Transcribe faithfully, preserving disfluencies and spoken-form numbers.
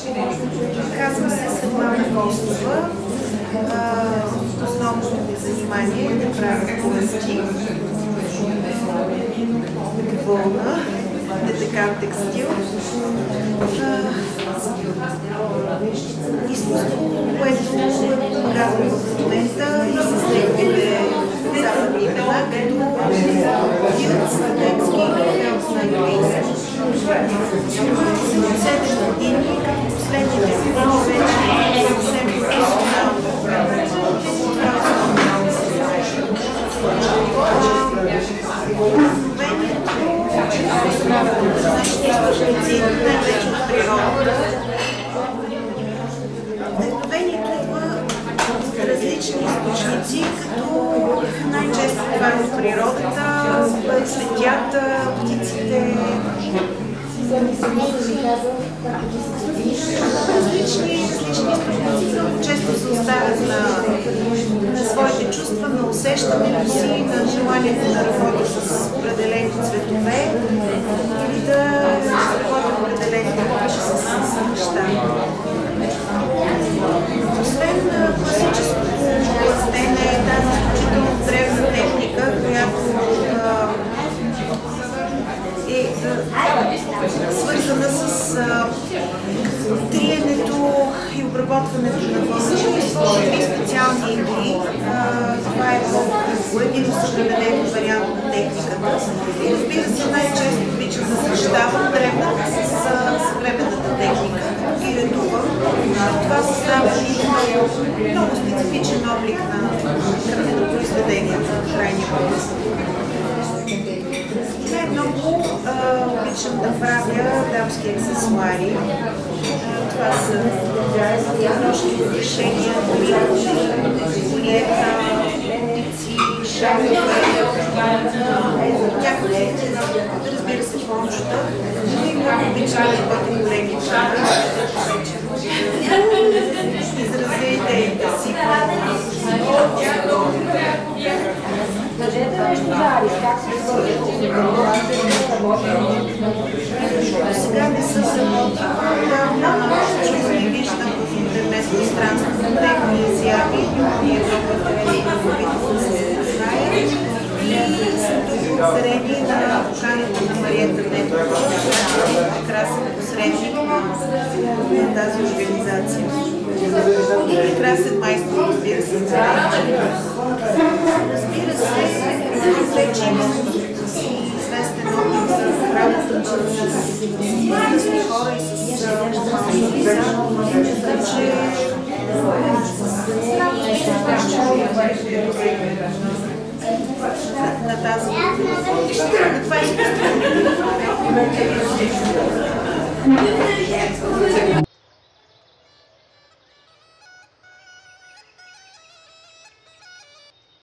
Казва се Светлана Костова. Основното ми занимание е да правя пластик, вълна, детекан текстил. Изкуство, което е показано в момента и с неговите западни имена, като Филц на немски и Фелц на английски. седем години, като последните години вече е съвсем професионално. Най-вече от природата. Вдъхновението идва от различни източници, като най-често това е от природата, цветята, птиците. Различни, различни източници често се оставят на, на своите чувства, на усещането си, на желанието да работи с определени цветове или да работи определени с неща. Освен класическото пластене, тази изключително древна техника, която е свързана с триенето и обработването на вълни, използвани специални игли. Това е един съвременен вариант на техниката. И разбира се, най-често обичам да защитавам древната с съвременната техника и редувам. Това създава и много специфичен облик на произведенията на крайния път. Най-много обичам да правя дамски аксесуари. Това са нощни решения, колиета, птици, шарове, някакви, разбира се, пончета. И много обичам да работим големи чана. Изразя идеите си. Сега не съм работила, но чувам и виждам в интернет пространството техни изяви и Европа да се знае. И съм тук благодарение на поканата на Мариета Недова, която е прекрасен посредник на тази организация. И прекрасен майстор, разбира се, разбира се, вече имам известен опит за работа с възрастни хора и с малки деца, така че на тази това е